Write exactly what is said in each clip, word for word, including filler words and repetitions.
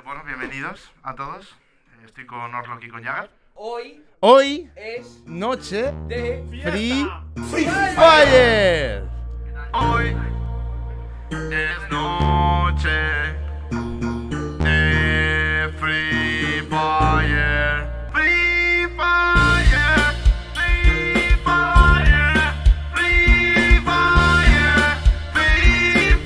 bueno, bienvenidos a todos. Eh, estoy con Orlok y con Jagger. Hoy, Hoy es noche de Free Fire. Hoy es noche de Free Fire. Free Fire. Free Fire. Free Fire. Free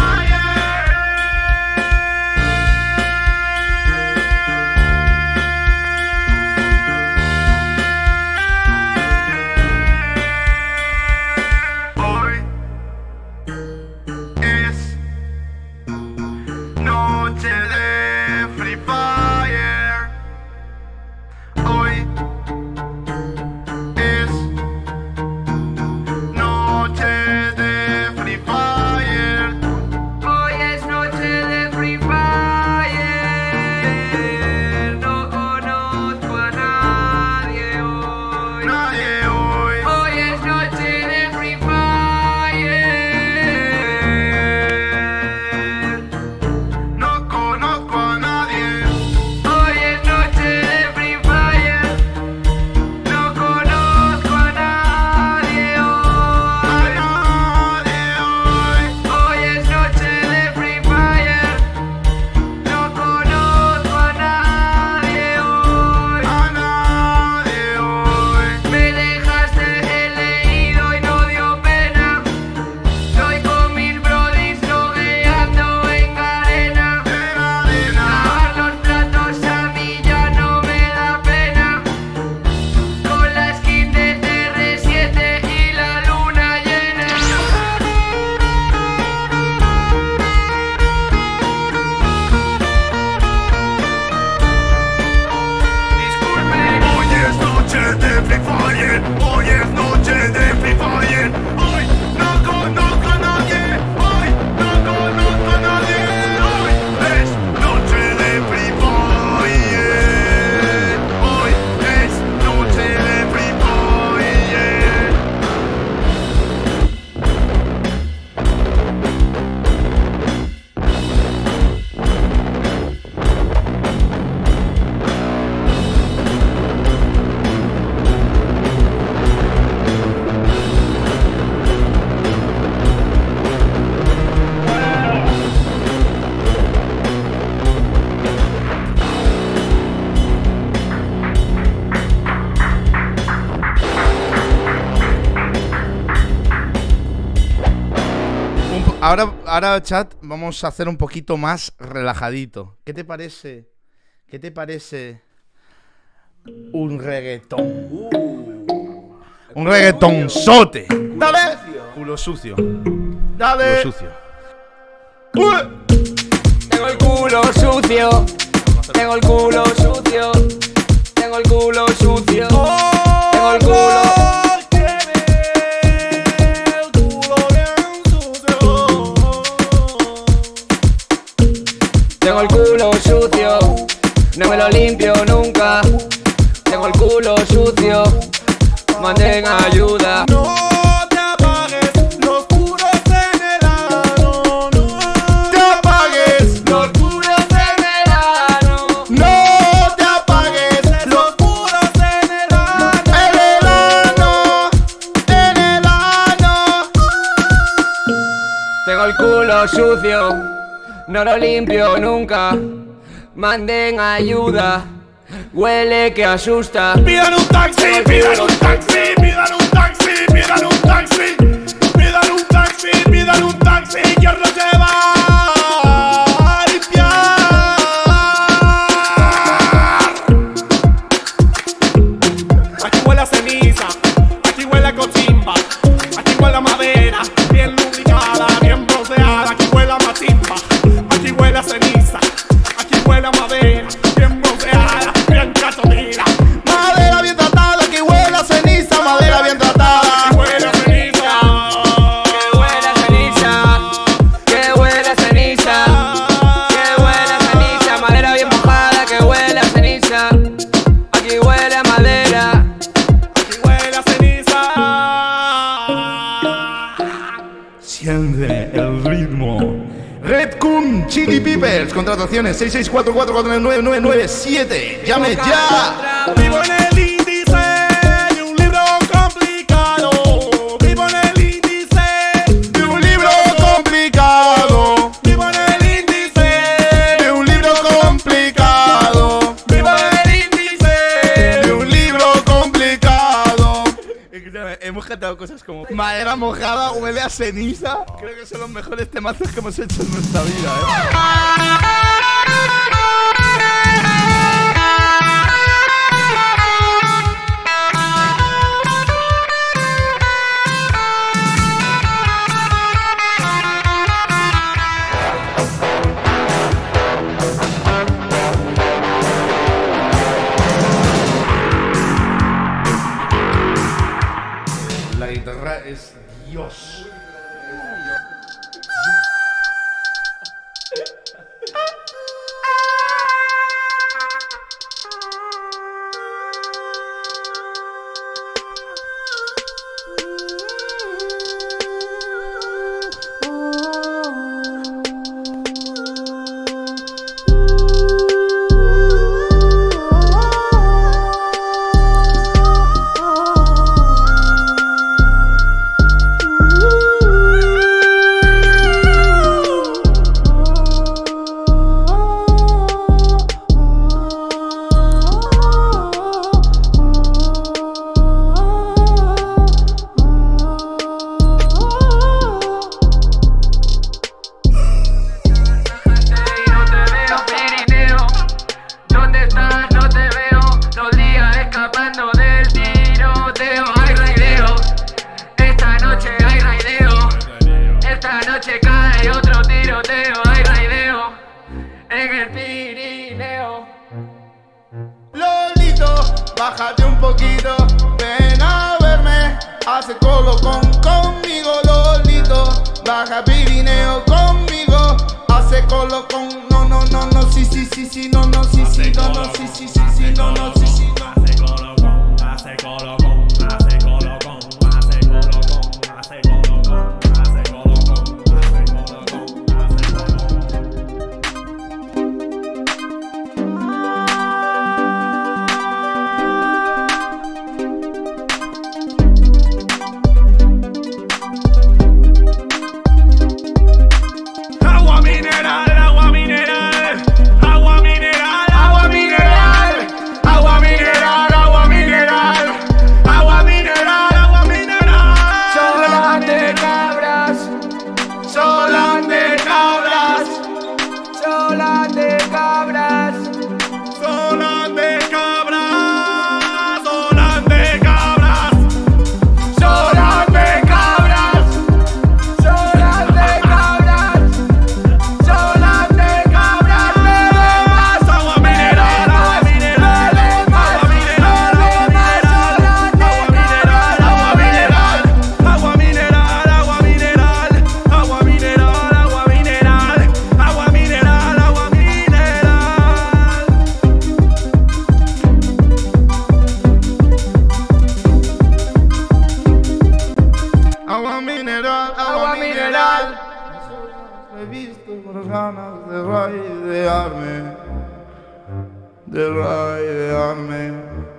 Fire. Hoy es noche de Free Fire. Hoy es noche de Free Fire. Hoy es noche de Free Fire. No conozco a nadie hoy. Nadie hoy. Hoy es noche de Free Fire. No conozco a nadie. Hoy es noche de Free Fire. No conozco a nadie A hoy. nadie hoy. Hoy es noche de Free Fire. No conozco a nadie hoy. A nadie hoy. Me dejaste el leído y no dio pena. Estoy con mis brodis logueando en cadena. En arena. Lavar los platos a mí ya no me da pena. Con la skin de T R siete y la luna llena. Disculpen. Hoy es noche de Free Fire. Hoy es noche de Free Fire. Hoy no conozco a nadie. Hoy no conozco a nadie. Hoy es noche de Free Fire. Hoy es noche de Free Fire. Un po- Ahora, ahora, chat, vamos a hacer un poquito más relajadito. ¿Qué te parece? ¿Qué te parece un reggaetón? Un reggaetonzote. Dale. Culo sucio. Culo Dale. sucio. Tengo el culo sucio. Tengo el culo sucio. Tengo el culo sucio. Tengo el culo. Tengo el culo sucio. No me lo limpio nunca. Tengo el culo sucio. Manden ayuda. No te apagues, los puros en el ano. No Te apagues. Los puros en el ano. No te apagues. los puros en el ano. En el ano. En el ano. Tengo el culo sucio, no lo limpio nunca. Manden ayuda, huele que asusta. Pidan un taxi, pidan un taxi, pidan un taxi, pidan un taxi. Pidan un taxi, pidan un taxi, que os lo lleva a limpiar. Aquí huele a ceniza, aquí huele a cochimba, aquí huele a madera, bien lubricada, bien bronceada, aquí huele a matimba, aquí huele a ceniza, aquí huele a madera, bien bronceada, bien cachotera. Madera bien tratada, que huele a ceniza. Madera bien tratada. Huele a ceniza. Que huele a ceniza, que huele a ceniza. contrataciones. seis seis cuatro cuatro cuatro nueve nueve nueve siete. ¡Llame ya! Vivo en el índice de un libro complicado. Vivo en el índice De un libro complicado. Vivo en el índice De un libro complicado. Vivo en el índice De un libro complicado. Escúchame, hemos cantado cosas como madera mojada, huele a ceniza. Creo que son los mejores temazos que hemos hecho en nuestra vida, ¿eh? La guitarra es Dios. Bájate un poquito, ven a verme, hace colo con conmigo, Lolito. Baja Pirineo conmigo, hace colo con, no, no, no, no, sí, sí, sí, sí, no, no, sí, sí, no, no, sí, sí, sí, sí, no, no, sí, sí, no. Hace colo con, hace colo con, hace colo con, hace colo con, hace colo con, hace colo con, hace colo con, hace colo con. Agua mineral, agua mineral, agua mineral, agua mineral, agua mineral, agua mineral, agua mineral, agua mineral. Solan de cabras, Solan de cabras, solan de cabras. solan de cabras, solan de cabras, solan de cabras, Solan de cabras, solan de cabras, bebas. agua mineral, agua mineral, agua mineral, agua mineral, agua mineral, agua mineral, agua mineral, agua mineral, agua mineral, agua mineral, agua mineral, agua mineral. Agua mineral, Agua mineral. He visto con ganas de raidearme, de raidearme.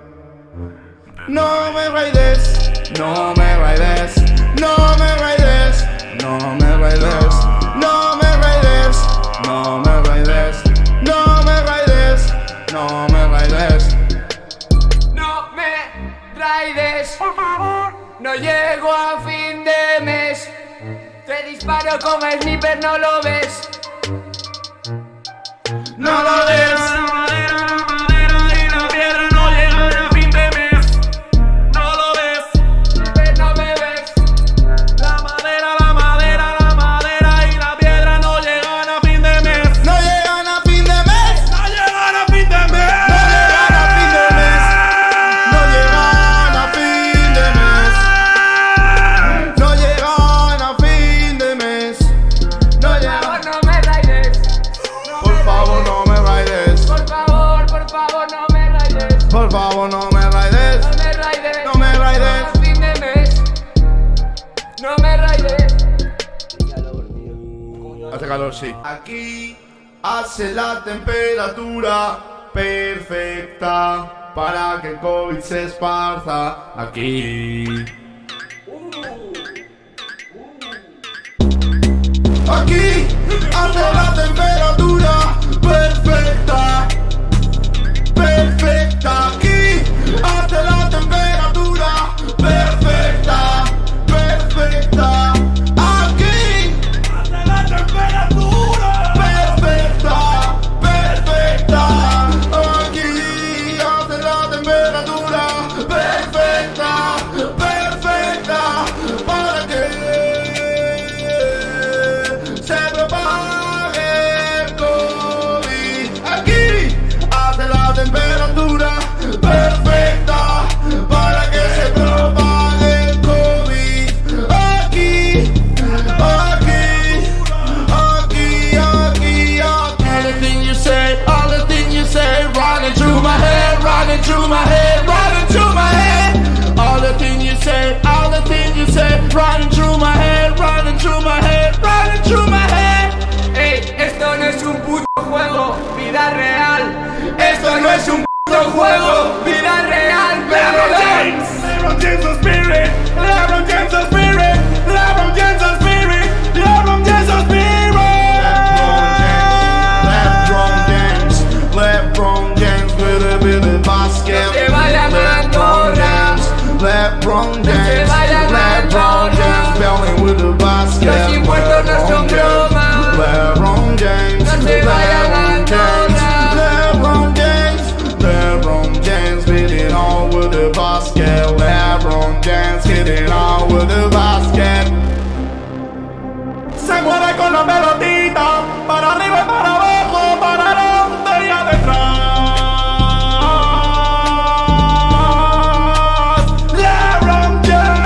No me raides, no me raides, no me raides, no me raides, no me raides, no me raides, no me raides, no me raides. No me raides, por favor. No llego a fin de mes. Te disparo como sniper, no lo ves. No lo ves. La madera, la madera y la piedra no llegan a fin de mes. No lo ves. Sniper, no me ves. La madera, la madera, la madera y la piedra no llegan a fin de mes. No llegan a fin de mes. No llegan a fin de mes. No llegan a fin de mes. No llegan a fin de mes. No llegan a fin de mes. No Por llegan. favor, no me raides. Por favor, no me raides. Por favor, por favor, no me raides. Por favor, no me raides. No me raides. No me raides. A fin de mes. No me raides. Hace calor, sí. Aquí hace la temperatura perfecta para que el COVID se esparza aquí. Aquí hace la temperatura perfecta, perfecta. Aquí hace la temperatura perfecta, perfecta. Aquí hace la temperatura perfecta, perfecta. Aquí hace la temperatura perfecta, perfecta. Para que se propague el COVID. Aquí hace la temperatura perfecta para que se propague el COVID. Aquí, aquí, aquí, aquí, aquí. All the things you say, all the things you say, running through my head, running through my head, running through my head. All the things you say, all the things you say, running through my head, running through my head, running through my head. Ey, esto no es un puto juego, vida real. Esto no es un puto juego, vida real. LeBron James, LeBron James the spirit, LeBron James the spirit, LeBron James the spirit, LeBron James the spirit. LeBron James, LeBron James with a bit of basket. Se vaya LeBron James, LeBron James, LeBron James, belly with a basket. Los impuestos no son broma. LeBron James, No se vayan LeBron James, LeBron James, LeBron James, hit it all with the basket. LeBron James, hit it all with the basket. Se mueve con la pelotita, para arriba y para abajo, para adelante y atrás. LeBron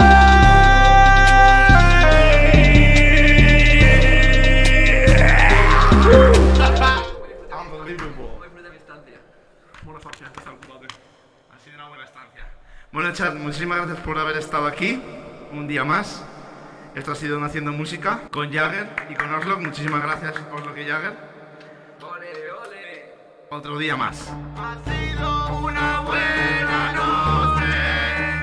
James. Unbelievable. Buena estancia, esta putada. Ha sido una buena estancia. Bueno, chat, muchísimas gracias por haber estado aquí un día más. Esto ha sido un Haciendo Música con Jagger y con Oslo. Muchísimas gracias, Oslo y Jagger. Ole, ole. Otro día más. Ha sido una buena noche.